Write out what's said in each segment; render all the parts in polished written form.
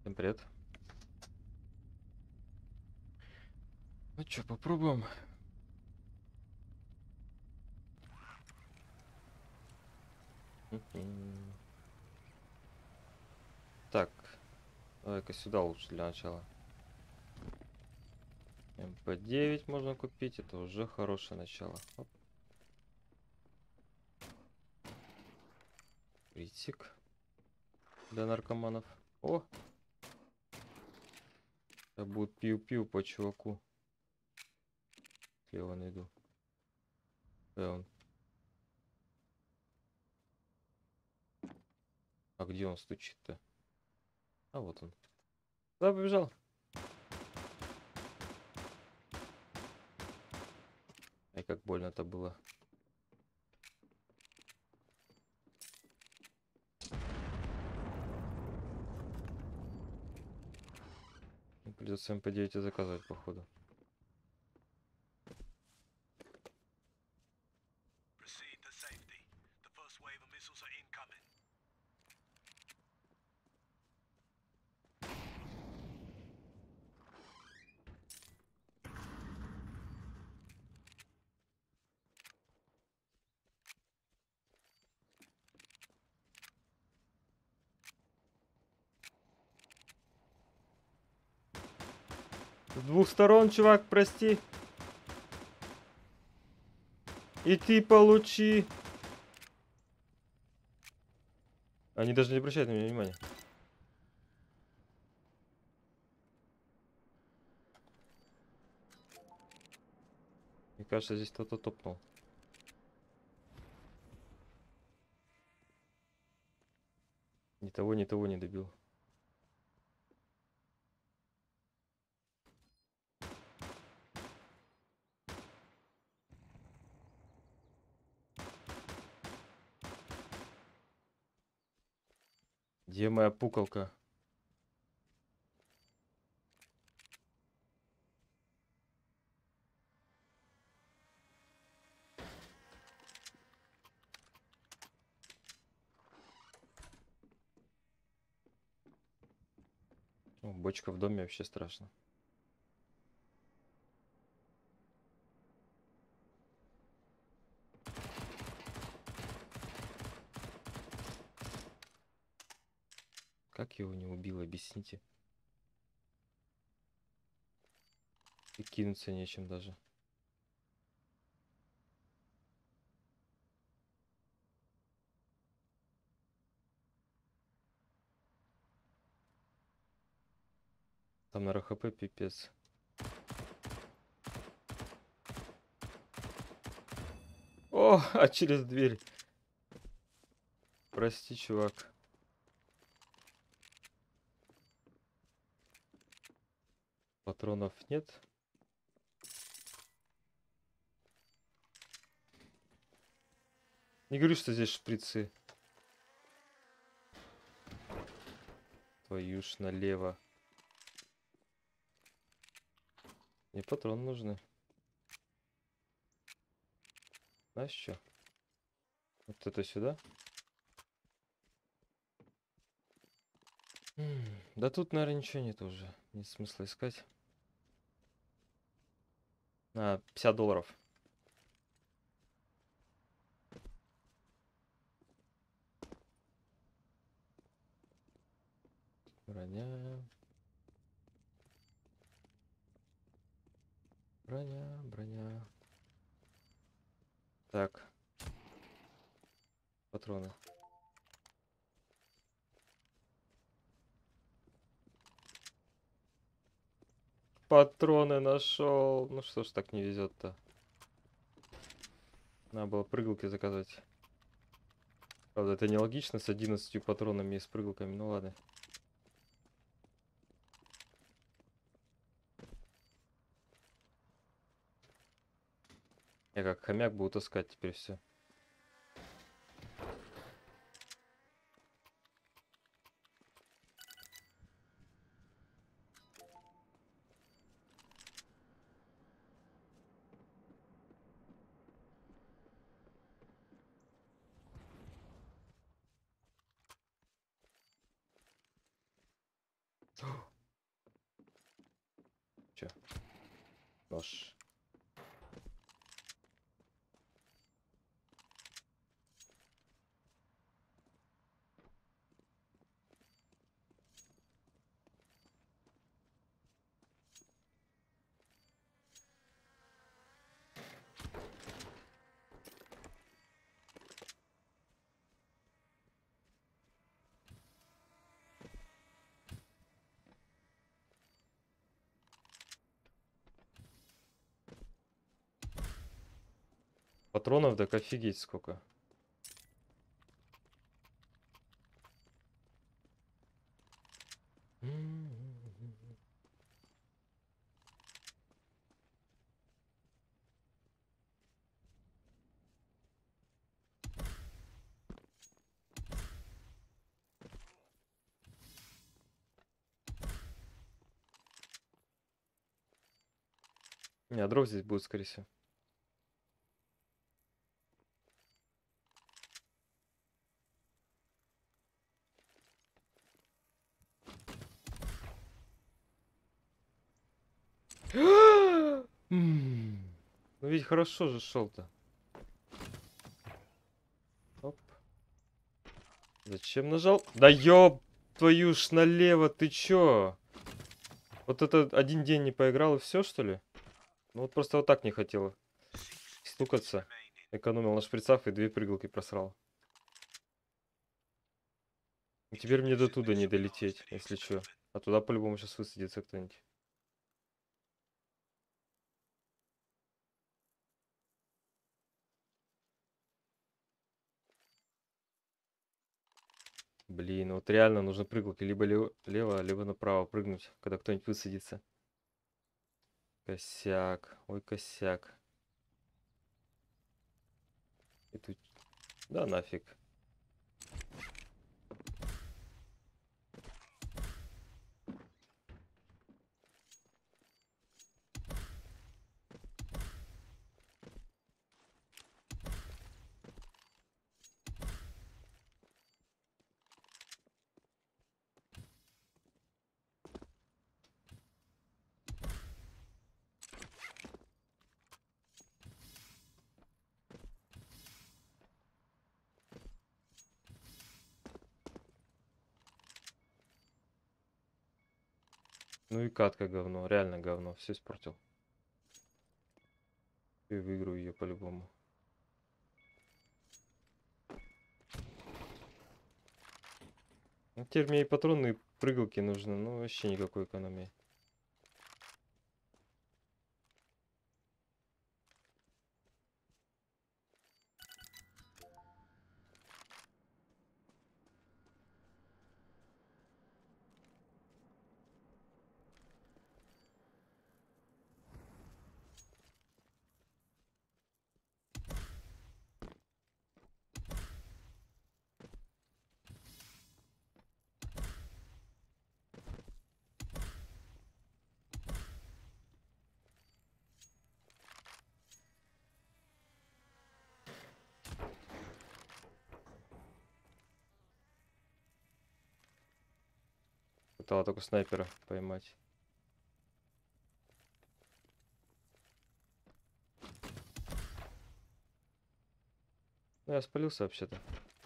Всем привет. Ну что, попробуем. Мгм. Так, давай-ка сюда лучше для начала. МП9 можно купить, это уже хорошее начало. Оп. Критик для наркоманов. О, я будет пиу-пиу по чуваку. Слева найду. Он. А где он стучит-то? А вот он. Куда побежал? Ай, как больно это было. Придется МП9 заказывать, походу. Proceed to safety. The first wave of missiles are incoming. С двух сторон, чувак, прости. И ты получи. Они даже не обращают на меня внимания. Мне кажется, здесь кто-то топнул. Ни того, ни того не добил. Где моя пукалка? О, бочка в доме вообще страшно. Как его не убил, объясните. И кинуться нечем даже. Там на РХП пипец. О, а через дверь. Прости, чувак. Патронов нет. Не говорю, что здесь шприцы. Твою ж налево. Мне патроны нужны. Знаешь что? Вот это сюда. Да тут, наверное, ничего нет уже. Нет смысла искать. 50 долларов. Броня. Броня, броня. Так. Патроны. Патроны нашел. Ну что ж так не везет-то. Надо было прыгалки заказать. Правда, это нелогично с 11 патронами и с прыгалками. Ну ладно. Я как хомяк буду таскать теперь все. Чё? Нож. Патронов так офигеть сколько. Не, а дров здесь будет, скорее всего. Ну ведь хорошо же шел-то. Оп. Зачем нажал? Да ёб твою ж налево, ты чё? Вот это один день не поиграл и все, что ли? Ну вот просто вот так не хотела 6 стукаться. remaining. Экономил на шприцах и 2 прыгалки просрал. И теперь мне до туда не долететь, если чё. А туда по-любому сейчас высадится кто-нибудь. Блин, вот реально нужно прыгалки либо лево, либо направо прыгнуть, когда кто-нибудь высадится. Косяк. Ой, косяк. И тут... Да нафиг. Ну и катка говно, реально говно, все испортил. И выиграю ее по-любому. Ну, теперь мне и патроны, и прыгалки нужны, ну вообще никакой экономии. Пытала только снайпера поймать. Ну, я спалился вообще-то.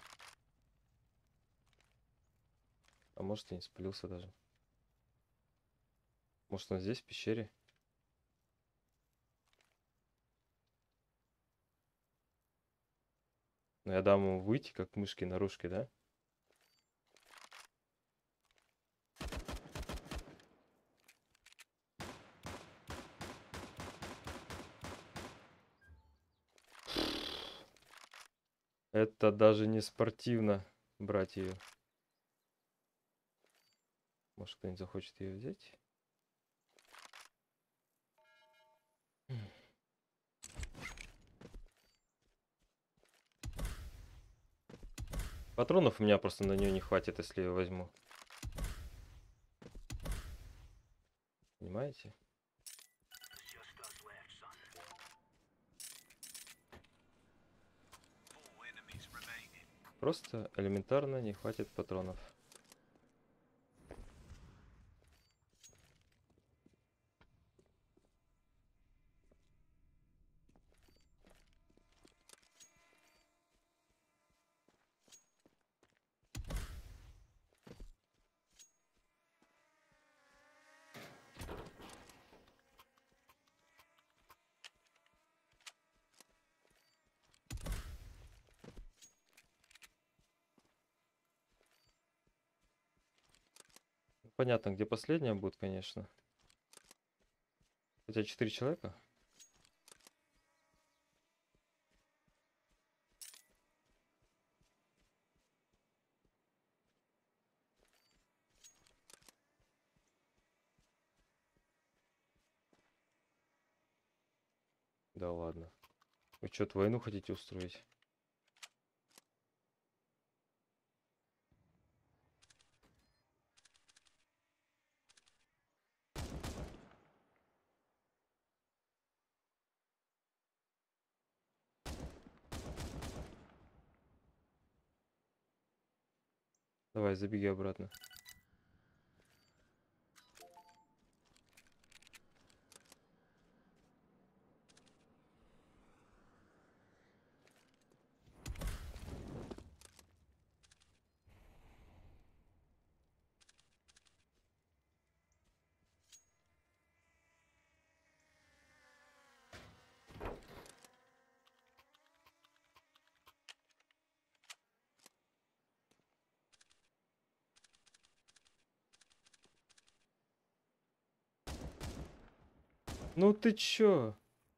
А может, и не спалился даже. Может, он здесь, в пещере? Ну, я дам ему выйти, как мышки наружки, да? Это даже не спортивно брать ее. Может, кто-нибудь захочет ее взять? Патронов у меня просто на нее не хватит, если я возьму. Понимаете? Just us left, son. 4 enemies remaining. Просто элементарно не хватит патронов. Понятно, где последняя будет, конечно. Хотя 4 человека. Да ладно. Вы что-то войну хотите устроить? Давай, забеги обратно. Ну ты чё?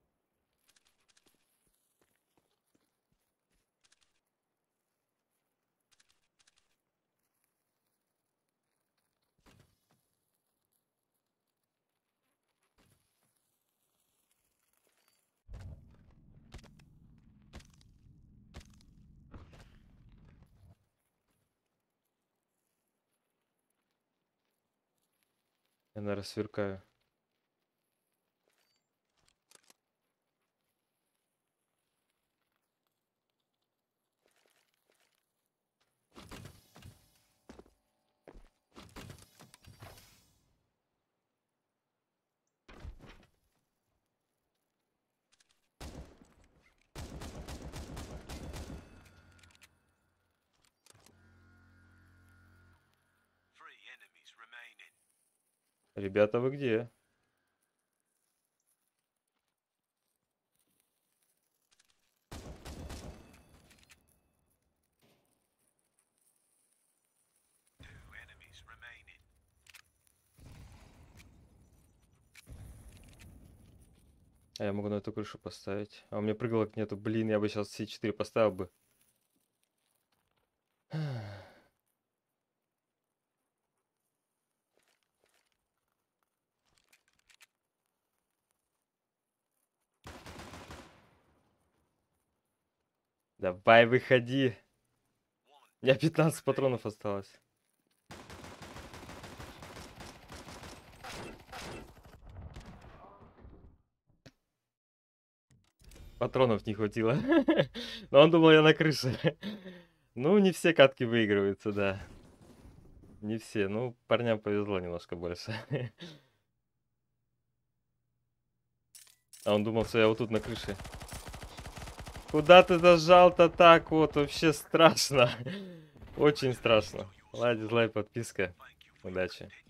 Я, наверное, сверкаю. Three enemies remaining. Ребята, вы где? Two enemies remaining. А я могу на эту крышу поставить. А у меня прыгалок нету. Блин, я бы сейчас все 4 поставил бы. Давай, выходи. У меня 15 патронов осталось. Патронов не хватило. Но он думал, я на крыше. Ну, не все катки выигрываются, да. Не все. Ну, парням повезло немножко больше. А он думал, что я вот тут на крыше. Куда ты зажал-то так вот? Вообще страшно. Очень страшно. Ладно, дизлайк, подписка. Удачи.